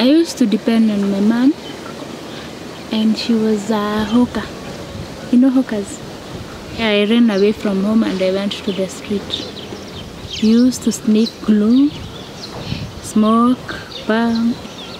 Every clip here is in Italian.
I used to depend on my mom, and she was a hawker. You know hawkers? Yeah, I ran away from home and I went to the street. We used to sniff glue, smoke, burn,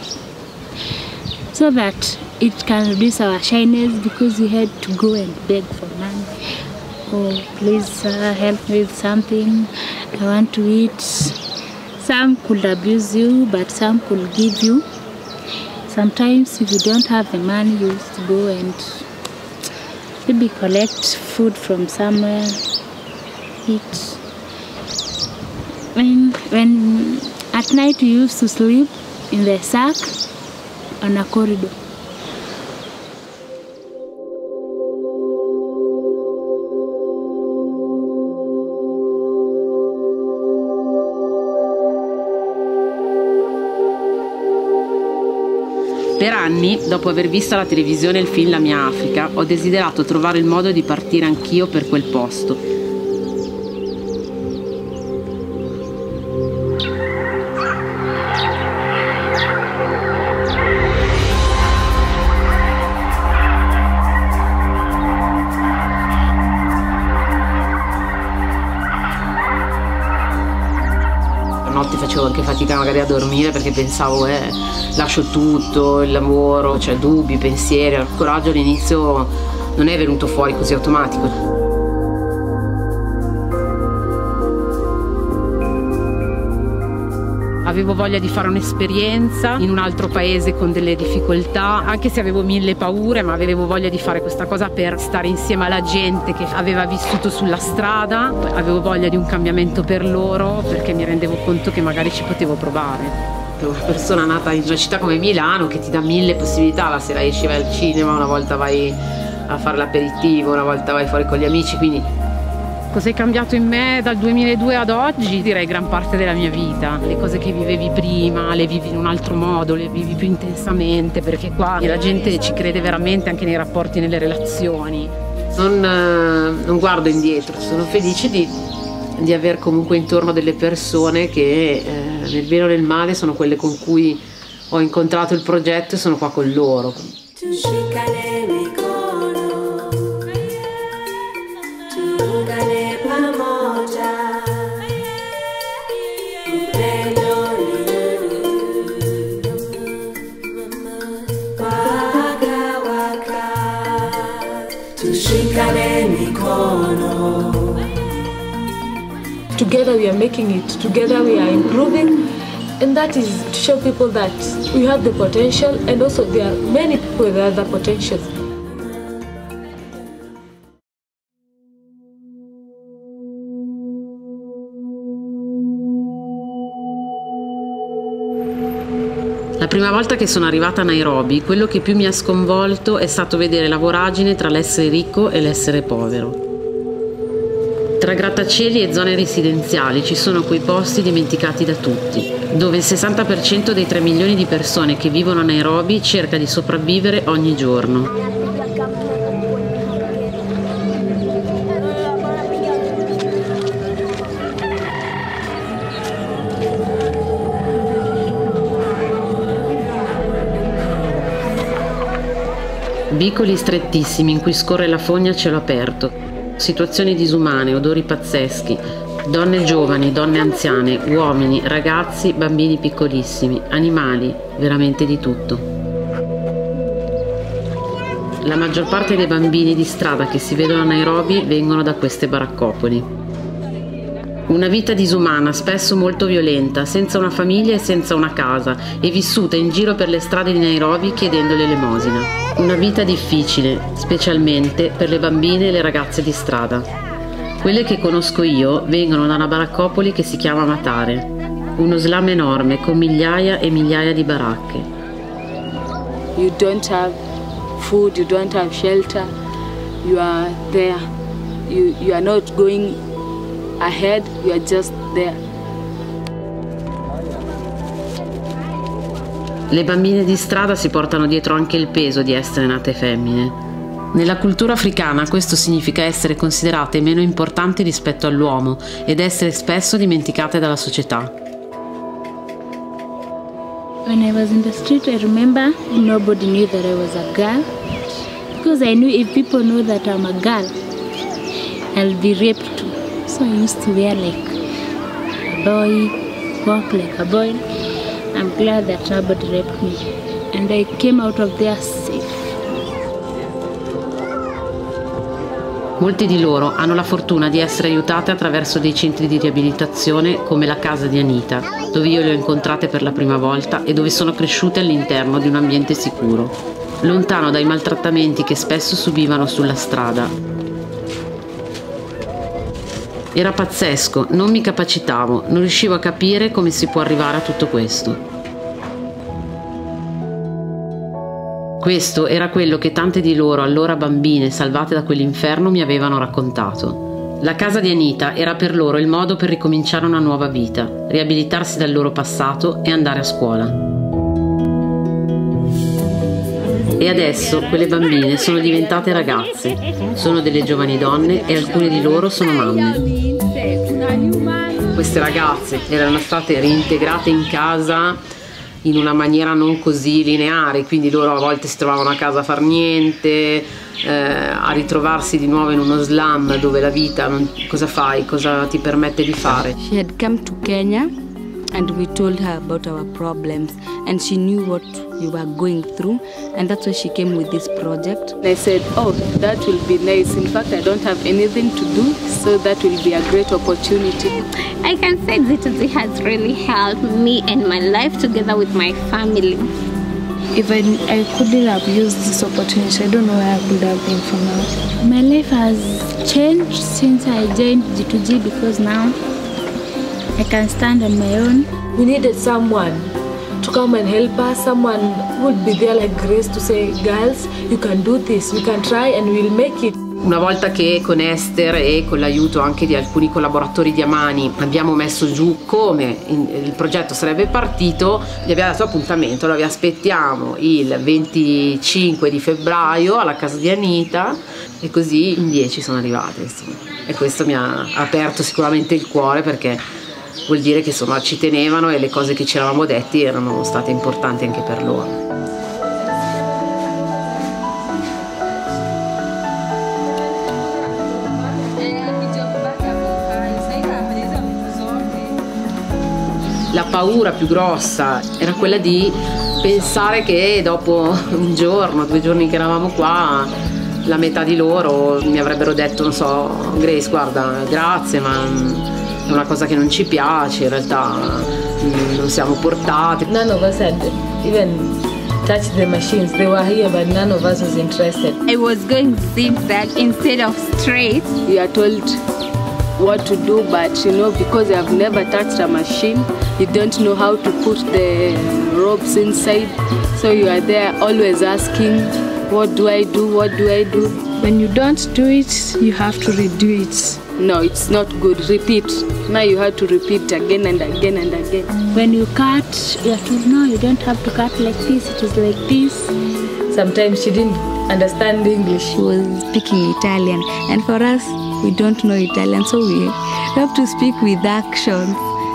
so that it can reduce our shyness, because we had to go and beg for money. Oh, please help me with something. I want to eat. Some could abuse you, but some could give you. Sometimes if you don't have the money, you used to go and maybe collect food from somewhere, eat. When at night we used to sleep in the sack on a corridor. Per anni, dopo aver visto alla televisione il film La mia Africa, ho desiderato trovare il modo di partire anch'io per quel posto. Notte facevo anche fatica magari a dormire, perché pensavo lascio tutto, il lavoro, cioè dubbi, pensieri. Il coraggio all'inizio non è venuto fuori così automatico. Avevo voglia di fare un'esperienza in un altro paese con delle difficoltà, anche se avevo mille paure, ma avevo voglia di fare questa cosa per stare insieme alla gente che aveva vissuto sulla strada. Avevo voglia di un cambiamento per loro, perché mi rendevo conto che magari ci potevo provare. Per una persona nata in una città come Milano, che ti dà mille possibilità, la sera esci, vai al cinema, una volta vai a fare l'aperitivo, una volta vai fuori con gli amici, quindi cos'è cambiato in me dal 2002 ad oggi? Direi gran parte della mia vita. Le cose che vivevi prima le vivi in un altro modo, le vivi più intensamente, perché qua la gente ci crede veramente anche nei rapporti, nelle relazioni. Non guardo indietro, sono felice di aver comunque intorno delle persone che nel bene o nel male sono quelle con cui ho incontrato il progetto e sono qua con loro. Together we are making it, together we are improving, and that is to show people that we have the potential, and also there are many people with other potentials. La prima volta che sono arrivata a Nairobi, quello che più mi ha sconvolto è stato vedere la voragine tra l'essere ricco e l'essere povero. Tra grattacieli e zone residenziali ci sono quei posti dimenticati da tutti, dove il 60% dei 3 milioni di persone che vivono a Nairobi cerca di sopravvivere ogni giorno. Vicoli strettissimi in cui scorre la fogna a cielo aperto, situazioni disumane, odori pazzeschi, donne giovani, donne anziane, uomini, ragazzi, bambini piccolissimi, animali, veramente di tutto. La maggior parte dei bambini di strada che si vedono a Nairobi vengono da queste baraccopoli. Una vita disumana, spesso molto violenta, senza una famiglia e senza una casa, e vissuta in giro per le strade di Nairobi chiedendo l'elemosina. Una vita difficile, specialmente per le bambine e le ragazze di strada. Quelle che conosco io vengono da una baraccopoli che si chiama Matare, uno slam enorme con migliaia e migliaia di baracche. You don't have food, you don't have shelter, you are there. You are not going ahead, you are just there. Le bambine di strada si portano dietro anche il peso di essere nate femmine. Nella cultura africana questo significa essere considerate meno importanti rispetto all'uomo ed essere spesso dimenticate dalla società. When I was in the street, I remember nobody knew that I was a girl. Because I knew if people know that I'm a girl, I'll be raped too. So I used to wear like a boy, walk like a boy. I'm glad that nobody raped me. And I came out of there safe. Molti di loro hanno la fortuna di essere aiutate attraverso dei centri di riabilitazione come la casa di Anita, dove io le ho incontrate per la prima volta e dove sono cresciute all'interno di un ambiente sicuro, lontano dai maltrattamenti che spesso subivano sulla strada. Era pazzesco, non mi capacitavo, non riuscivo a capire come si può arrivare a tutto questo. Questo era quello che tante di loro, allora bambine, salvate da quell'inferno, mi avevano raccontato. La casa di Anita era per loro il modo per ricominciare una nuova vita, riabilitarsi dal loro passato e andare a scuola. E adesso quelle bambine sono diventate ragazze, sono delle giovani donne e alcune di loro sono mamme. Queste ragazze erano state reintegrate in casa in una maniera non così lineare, quindi loro a volte si trovavano a casa a far niente, a ritrovarsi di nuovo in uno slum dove la vita, cosa fai, cosa ti permette di fare. She had come to Kenya and we told her about our problems and she knew what we were going through and that's why she came with this project. I said, oh, that will be nice. In fact, I don't have anything to do, so that will be a great opportunity. I can say Zituzi has really helped me and my life together with my family. If I couldn't have used this opportunity, I don't know where I could have been for now. My life has changed since I joined G2G because now I can stand on my own. We needed someone to come and help us, someone who would be there like Grace to say, girls, you can do this, we can try and we'll make it. Una volta che con Esther e con l'aiuto anche di alcuni collaboratori di Amani abbiamo messo giù come il progetto sarebbe partito, gli abbiamo dato appuntamento, allora vi aspettiamo il 25 di febbraio alla casa di Anita e così in 10 sono arrivate, insomma. E questo mi ha aperto sicuramente il cuore perché vuol dire che insomma ci tenevano e le cose che ci eravamo detti erano state importanti anche per loro. La paura più grossa era quella di pensare che dopo un giorno, 2 giorni che eravamo qua, la metà di loro mi avrebbero detto, non so, Grace, guarda, grazie, ma è una cosa che non ci piace, in realtà non siamo portati. None of us had even touched the machines. They were here, but none of us was interested. I was going zigzag instead of straight. You are told what to do, but you know, because you have never touched a machine, you don't know how to put the ropes inside, so you are there always asking, what do I do, what do I do? When you don't do it, you have to redo it. No, it's not good. Repeat. Now you have to repeat again and again and again. When you cut, you have to know you don't have to cut like this, it is like this. Sometimes she didn't understand English. She was speaking Italian, and for us, we don't know Italian, so we have to speak with action.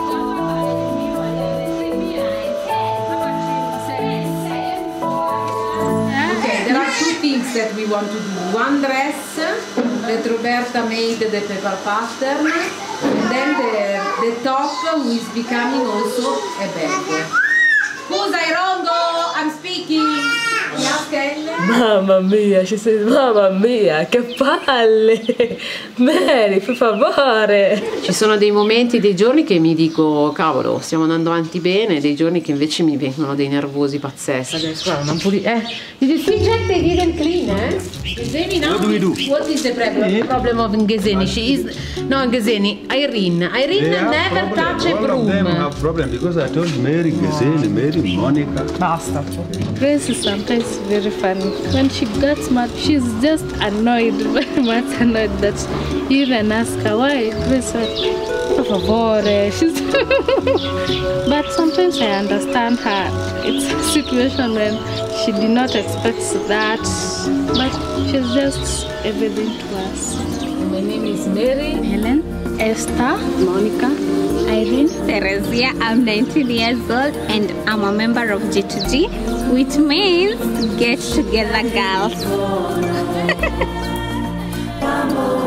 Okay, there are 2 things that we want to do. One dress that Roberta made the paper pattern, and then the top who is becoming also a bag. Scusa Irongo, I'm speaking. Mamma mia, she says, mamma mia, che palle! Mary, per favore! Ci sono dei momenti, dei giorni che mi dico, cavolo, stiamo andando avanti bene, dei giorni che invece mi vengono dei nervosi pazzeschi. Adesso guarda, non did you see that they didn't clean, Ngezeni, no? What do we do? What is the problem of Ngezeni? She is, no, Ngezeni, Irene never touch a broom. All of them have problem because I told Mary, Ngezeni, Mary, Monica. Basta. Grace is sometimes very funny. When she gets mad, she's just annoyed, very much annoyed that you even ask her why. Grace, por favore. She's but sometimes I understand her. It's a situation when she did not expect that, but she's just everything to us. My name is Mary. Helen. Esther, Monica, Irene, Teresia. I'm 19 years old and I'm a member of G2G, which means Get Together Girls.